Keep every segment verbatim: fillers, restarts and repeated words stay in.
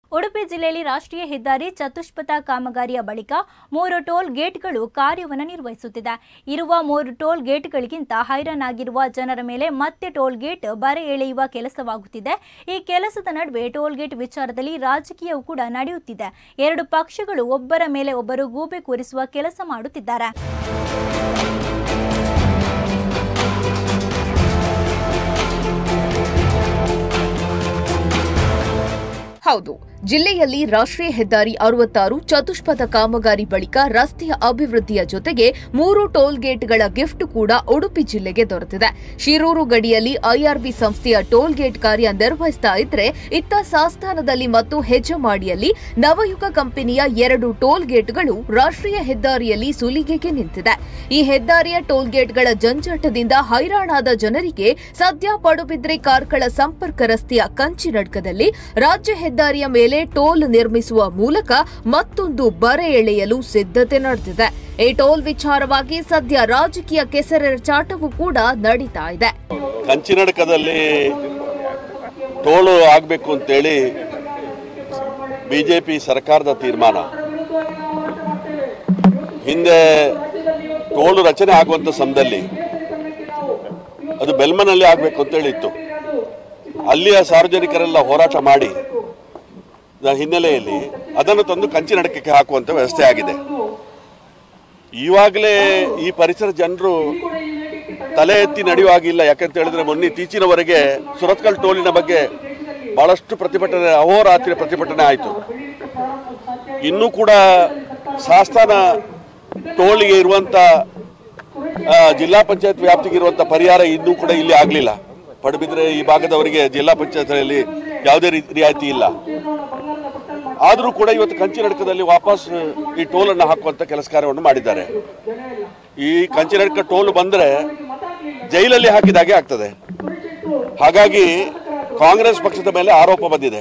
ಉಡುಪಿ ಜಿಲ್ಲೆಯಲ್ಲಿ ರಾಷ್ಟ್ರೀಯ ಹೆದ್ದಾರಿ ಚತುಷ್ಪಥ ಕಾಮಗಾರಿಯ ಬಳಿಕ ಮೂರು ಟೋಲ್ ಗೇಟ್ಗಳು ಕಾರ್ಯವನ್ನು ನಿರ್ವಹಿಸುತ್ತಿದೆ. ಇರುವ ಮೂರು ಟೋಲ್ ಗೇಟ್ಗಳಿಗಿಂತ ಹೈರಾಣಾಗಿರುವ ಜನರ ಮೇಲೆ ಮತ್ತೆ ಟೋಲ್ ಗೇಟ್ ಬರೆ ಎಳೆಯುವ ಕೆಲಸವಾಗುತ್ತಿದೆ. ಈ ಕೆಲಸದ ನಡುವೆ ಟೋಲ್ ಗೇಟ್ ವಿಚಾರದಲ್ಲಿ ರಾಜಕೀಯವೂ ಕೂಡ ನಡೆಯುತ್ತಿದೆ. ಎರಡು ಪಕ್ಷಗಳು ಒಬ್ಬರ ಮೇಲೆ ಒಬ್ಬರು ಗೂಬೆ ಕೂರಿಸುವ ಕೆಲಸ ಮಾಡುತ್ತಿದ್ದಾರೆ. ಹೌದು, ಜಿಲ್ಲೆಯಲ್ಲಿ ರಾಷ್ಟ್ರೀಯ ಹೆದ್ದಾರಿ ಅರವತ್ತಾರು ಚತುಷ್ಪಥ ಕಾಮಗಾರಿ ಬಳಿಕ ರಸ್ತೆಯ ಅಭಿವೃದ್ಧಿಯ ಜೊತೆಗೆ ಮೂರು ಟೋಲ್ ಗೇಟ್ಗಳ ಗಿಫ್ಟ್ ಕೂಡ ಉಡುಪಿ ಜಿಲ್ಲೆಗೆ ದೊರೆತಿದೆ. ಶಿರೂರು ಗಡಿಯಲ್ಲಿ ಐಆರ್ಬಿ ಸಂಸ್ಥೆಯ ಟೋಲ್ ಗೇಟ್ ಕಾರ್ಯ ನಿರ್ವಹಿಸ್ತಾ ಇದ್ರೆ, ಇತ್ತ ಸಾಸ್ತಾನದಲ್ಲಿ ಮತ್ತು ಹೆಜ್ಜಮಾಡಿಯಲ್ಲಿ ನವಯುಗ ಕಂಪನಿಯ ಎರಡು ಟೋಲ್ ಗೇಟ್ಗಳು ರಾಷ್ಟ್ರೀಯ ಹೆದ್ದಾರಿಯಲ್ಲಿ ಸುಲಿಗೆಗೆ ನಿಂತಿದೆ. ಈ ಹೆದ್ದಾರಿಯ ಟೋಲ್ ಗೇಟ್ಗಳ ಜಂಜಾಟದಿಂದ ಹೈರಾಣಾದ ಜನರಿಗೆ ಸದ್ಯ ಪಡುಬಿದ್ರೆ ಕಾರ್ಕಳ ಸಂಪರ್ಕ ರಸ್ತೆಯ ಕಂಚಿನಡ್ಕದಲ್ಲಿ ರಾಜ್ಯ ಹೆದ್ದಾರಿಯ ಮೇಲೆ ಟೋಲ್ ನಿರ್ಮಿಸುವ ಮೂಲಕ ಮತ್ತೊಂದು ಬರೆ ಎಳೆಯಲು ಸಿದ್ಧತೆ ನಡೆದಿದೆ. ಈ ಟೋಲ್ ವಿಚಾರವಾಗಿ ಸದ್ಯ ರಾಜಕೀಯ ಕೆಸರೆರಚಾಟವೂ ಕೂಡ ನಡೀತಾ ಇದೆ. ಕಂಚಿನಡ್ಕದಲ್ಲಿ ಟೋಲ್ ಆಗಬೇಕು ಅಂತೇಳಿ ಬಿಜೆಪಿ ಸರ್ಕಾರದ ತೀರ್ಮಾನ. ಹಿಂದೆ ಟೋಲ್ ರಚನೆ ಆಗುವಂತ ಸಮಯದಲ್ಲಿ ಅದು ಬೆಲ್ಮನಲ್ಲಿ ಆಗಬೇಕು ಅಂತೇಳಿ ಇತ್ತು. ಅಲ್ಲಿಯ ಸಾರ್ವಜನಿಕರೆಲ್ಲ ಹೋರಾಟ ಮಾಡಿ ಹಿನ್ನೆಲೆಯಲ್ಲಿ ಅದನ್ನು ತಂದು ಕಂಚಿನಡ್ಕಕ್ಕೆ ಹಾಕುವಂತ ವ್ಯವಸ್ಥೆ ಆಗಿದೆ. ಈವಾಗಲೇ ಈ ಪರಿಸರ ಜನರು ತಲೆ ಎತ್ತಿ ನಡೆಯುವಾಗಿಲ್ಲ. ಯಾಕಂತ ಹೇಳಿದ್ರೆ ಮೊನ್ನೆ ಇತ್ತೀಚಿನವರೆಗೆ ಸುರತ್ಕಲ್ ಟೋಲಿನ ಬಗ್ಗೆ ಬಹಳಷ್ಟು ಪ್ರತಿಭಟನೆ, ಅಹೋರಾತ್ರಿ ಪ್ರತಿಭಟನೆ ಆಯಿತು. ಇನ್ನೂ ಕೂಡ ಸಾಸ್ತಾನ ಟೋಲಿಗೆ ಇರುವಂತ ಜಿಲ್ಲಾ ಪಂಚಾಯತ್ ವ್ಯಾಪ್ತಿಗೆ ಇರುವಂತ ಪರಿಹಾರ ಇನ್ನೂ ಕೂಡ ಇಲ್ಲಿ ಆಗಲಿಲ್ಲ. ಪಡುಬಿದ್ರೆ ಈ ಭಾಗದವರಿಗೆ ಜಿಲ್ಲಾ ಪಂಚಾಯತ್ನಲ್ಲಿ ಯಾವುದೇ ರಿಯಾಯಿತಿ ಇಲ್ಲ. ಆದರೂ ಕೂಡ ಇವತ್ತು ಕಂಚಿನಡ್ಕದಲ್ಲಿ ವಾಪಸ್ ಈ ಟೋಲನ್ನು ಹಾಕುವಂತ ಕೆಲಸ ಕಾರ್ಯವನ್ನು ಮಾಡಿದ್ದಾರೆ. ಈ ಕಂಚಿನಡ್ಕ ಟೋಲ್ ಬಂದರೆ ಜೈಲಲ್ಲಿ ಹಾಕಿದಾಗೆ ಆಗ್ತದೆ. ಹಾಗಾಗಿ ಕಾಂಗ್ರೆಸ್ ಪಕ್ಷದ ಮೇಲೆ ಆರೋಪ ಬಂದಿದೆ,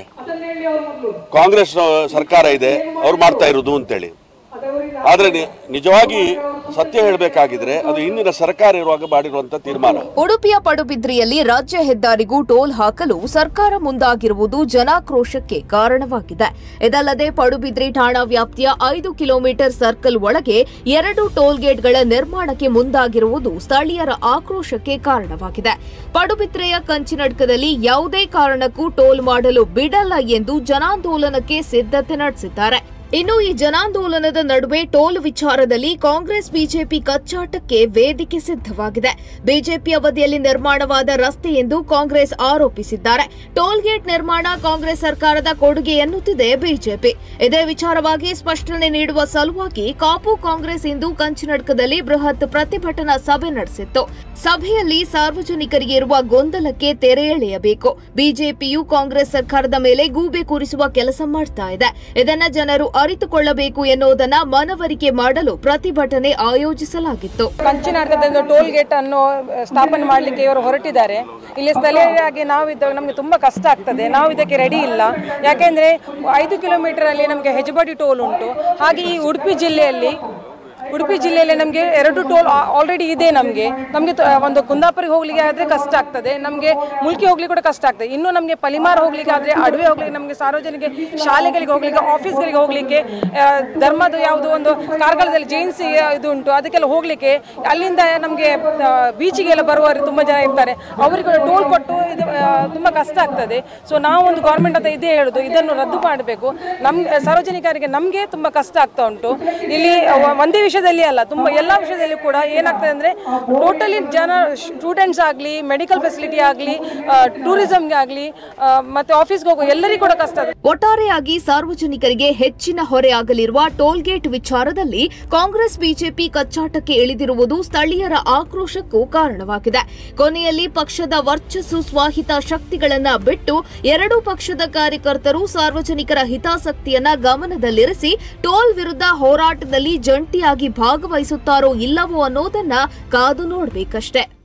ಕಾಂಗ್ರೆಸ್ ಸರ್ಕಾರ ಇದೆ ಅವ್ರು ಮಾಡ್ತಾ ಇರೋದು ಅಂತೇಳಿ. ಆದ್ರೆ ನಿಜವಾಗಿ ಸತ್ಯ ಹೇಳಬೇಕಾಗಿದ್ರೆ ಅದು ಇಂದಿನ ಸರ್ಕಾರ ಇರುವಾಗ ಮಾಡಿರುವಂತ ತೀರ್ಮಾನ. ಉಡುಪಿಯ ಪಡುಬಿದ್ರಿಯಲ್ಲಿ ರಾಜ್ಯ ಹೆದ್ದಾರಿಗೂ ಟೋಲ್ ಹಾಕಲು ಸರ್ಕಾರ ಮುಂದಾಗಿರುವುದು ಜನಾಕ್ರೋಶಕ್ಕೆ ಕಾರಣವಾಗಿದೆ. ಇದಲ್ಲದೆ ಪಡುಬಿದ್ರಿ ಠಾಣಾ ವ್ಯಾಪ್ತಿಯ ಐದು ಕಿಲೋಮೀಟರ್ ಸರ್ಕಲ್ ಒಳಗೆ ಎರಡು ಟೋಲ್ ಗೇಟ್ಗಳ ನಿರ್ಮಾಣಕ್ಕೆ ಮುಂದಾಗಿರುವುದು ಸ್ಥಳೀಯರ ಆಕ್ರೋಶಕ್ಕೆ ಕಾರಣವಾಗಿದೆ. ಪಡುಬಿದ್ರೆಯ ಕಂಚಿನಡ್ಕದಲ್ಲಿ ಯಾವುದೇ ಕಾರಣಕ್ಕೂ ಟೋಲ್ ಮಾಡಲು ಬಿಡಲ್ಲ ಎಂದು ಜನಾಂದೋಲನಕ್ಕೆ ಸಿದ್ಧತೆ ನಡೆಸಿದ್ದಾರೆ. ಇನ್ನು ಈ ಜನಾಂದೋಲನದ ನಡುವೆ ಟೋಲ್ ವಿಚಾರದಲ್ಲಿ ಕಾಂಗ್ರೆಸ್ ಬಿಜೆಪಿ ಕಚ್ಚಾಟಕ್ಕೆ ವೇದಿಕೆ ಸಿದ್ಧವಾಗಿದೆ. ಬಿಜೆಪಿ ಅವಧಿಯಲ್ಲಿ ನಿರ್ಮಾಣವಾದ ರಸ್ತೆ ಎಂದು ಕಾಂಗ್ರೆಸ್ ಆರೋಪಿಸಿದ್ದಾರೆ. ಟೋಲ್ ಗೇಟ್ ನಿರ್ಮಾಣ ಕಾಂಗ್ರೆಸ್ ಸರ್ಕಾರದ ಕೊಡುಗೆ ಎನ್ನುತ್ತಿದೆ ಬಿಜೆಪಿ. ಇದೇ ವಿಚಾರವಾಗಿ ಸ್ಪಷ್ಟನೆ ನೀಡುವ ಸಲುವಾಗಿ ಕಾಪು ಕಾಂಗ್ರೆಸ್ ಇಂದು ಕಂಚಿನಡ್ಕದಲ್ಲಿ ಬೃಹತ್ ಪ್ರತಿಭಟನಾ ಸಭೆ ನಡೆಸಿತ್ತು. ಸಭೆಯಲ್ಲಿ ಸಾರ್ವಜನಿಕರಿಗೆ ಇರುವ ಗೊಂದಲಕ್ಕೆ ತೆರೆ ಎಳೆಯಬೇಕು. ಬಿಜೆಪಿಯು ಕಾಂಗ್ರೆಸ್ ಸರ್ಕಾರದ ಮೇಲೆ ಗೂಬೆ ಕೂರಿಸುವ ಕೆಲಸ ಮಾಡ್ತಾ ಇದೆ. ಇದನ್ನ ಜನರು ಅರಿತುಕೊಳ್ಳಬೇಕು ಎನ್ನುವುದನ್ನ ಮನವರಿಕೆ ಮಾಡಲು ಪ್ರತಿಭಟನೆ ಆಯೋಜಿಸಲಾಗಿತ್ತು. ಕಂಚಿನಡ್ಕದಿಂದ ಟೋಲ್ ಗೇಟ್ ಅನ್ನು ಸ್ಥಾಪನೆ ಮಾಡಲಿಕ್ಕೆ ಇವರು ಹೊರಟಿದ್ದಾರೆ. ಇಲ್ಲಿ ಸ್ಥಳೀಯರಾಗಿ ನಾವು ಇದ್ದಾಗ ನಮಗೆ ತುಂಬಾ ಕಷ್ಟ ಆಗ್ತದೆ. ನಾವು ಇದಕ್ಕೆ ರೆಡಿ ಇಲ್ಲ. ಯಾಕೆಂದ್ರೆ ಐದು ಕಿಲೋಮೀಟರ್ ಅಲ್ಲಿ ನಮಗೆ ಹೆಜ್ಜಮಾಡಿ ಟೋಲ್ ಉಂಟು. ಹಾಗೆ ಈ ಉಡುಪಿ ಜಿಲ್ಲೆಯಲ್ಲಿ ಉಡುಪಿ ಜಿಲ್ಲೆಯಲ್ಲಿ ನಮಗೆ ಎರಡು ಟೋಲ್ ಆಲ್ರೆಡಿ ಇದೆ. ನಮಗೆ ನಮಗೆ ಒಂದು ಕುಂದಾಪುರಿಗೆ ಹೋಗ್ಲಿಕ್ಕೆ ಆದರೆ ಕಷ್ಟ ಆಗ್ತದೆ, ನಮಗೆ ಮುಲ್ಕಿ ಹೋಗ್ಲಿಕ್ಕೆ ಕೂಡ ಕಷ್ಟ ಆಗ್ತದೆ. ಇನ್ನು ನಮಗೆ ಪಲಿಮಾರ ಹೋಗ್ಲಿಕ್ಕೆ ಆದರೆ, ಅಡವೆ ಹೋಗ್ಲಿಕ್ಕೆ, ನಮಗೆ ಸಾರ್ವಜನಿಕ ಶಾಲೆಗಳಿಗೆ ಹೋಗ್ಲಿಕ್ಕೆ, ಆಫೀಸ್ಗಳಿಗೆ ಹೋಗ್ಲಿಕ್ಕೆ, ಧರ್ಮದ ಯಾವುದೋ ಒಂದು ಕಾರ್ಕಳದಲ್ಲಿ ಜೈನ್ಸಿ ಇದು ಉಂಟು ಅದಕ್ಕೆಲ್ಲ ಹೋಗ್ಲಿಕ್ಕೆ, ಅಲ್ಲಿಂದ ನಮಗೆ ಬೀಚಿಗೆಲ್ಲ ಬರುವವರು ತುಂಬ ಜನ ಇರ್ತಾರೆ. ಅವರಿಗೆ ಟೋಲ್ ಕೊಟ್ಟು ಇದು ತುಂಬ ಕಷ್ಟ ಆಗ್ತದೆ. ಸೊ ನಾವು ಒಂದು ಗೌರ್ಮೆಂಟ್ ಅಂತ ಇದೇ ಹೇಳುದು, ಇದನ್ನು ರದ್ದು ಮಾಡಬೇಕು. ನಮ್ಗೆ ಸಾರ್ವಜನಿಕರಿಗೆ ನಮಗೆ ತುಂಬ ಕಷ್ಟ ಆಗ್ತಾ ಉಂಟು. ಇಲ್ಲಿ ಒಂದೇ ವಿಷಯ ಅಲ್ಲ, ತುಂಬಾ ಎಲ್ಲಾ ವಿಷಯದಲ್ಲಿ ಕೂಡ ಏನಾಗ್ತದೆ ಅಂದ್ರೆ ಟೋಟಲಿ ಜನ ಸ್ಟೂಡೆಂಟ್ಸ್ ಆಗಲಿ, ಮೆಡಿಕಲ್ ಫೆಸಿಲಿಟಿ ಆಗಲಿ, ಟೂರಿಸಂಗೆ ಆಗಲಿ, ಮತ್ತೆ ಆಫೀಸ್ಗೆ ಹೋಗೋ ಎಲ್ಲರಿಗೂ ಕೂಡ ಕಷ್ಟ. ಒಟ್ಟಾರೆಯಾಗಿ ಸಾರ್ವಜನಿಕರಿಗೆ ಹೆಚ್ಚಿನ ಹೊರೆಯಾಗಲಿರುವ ಟೋಲ್ ಗೇಟ್ ವಿಚಾರದಲ್ಲಿ ಕಾಂಗ್ರೆಸ್ ಬಿಜೆಪಿ ಕಚ್ಚಾಟಕ್ಕೆ ಇಳಿದಿರುವುದು ಸ್ಥಳೀಯರ ಆಕ್ರೋಶಕ್ಕೂ ಕಾರಣವಾಗಿದೆ. ಕೊನೆಯಲ್ಲಿ ಪಕ್ಷದ ವರ್ಚಸ್ಸು ಸ್ವಾಹಿತ ಶಕ್ತಿಗಳನ್ನ ಬಿಟ್ಟು ಎರಡೂ ಪಕ್ಷದ ಕಾರ್ಯಕರ್ತರು ಸಾರ್ವಜನಿಕರ ಹಿತಾಸಕ್ತಿಯನ್ನ ಗಮನದಲ್ಲಿರಿಸಿ ಟೋಲ್ ವಿರುದ್ಧ ಹೋರಾಟದಲ್ಲಿ ಜಂಟಿಯಾಗಿ ಭಾಗವಹಿಸುತ್ತಾರೋ ಇಲ್ಲವೋ ಅನ್ನೋದನ್ನ ಕಾದು ನೋಡಬೇಕಷ್ಟೇ.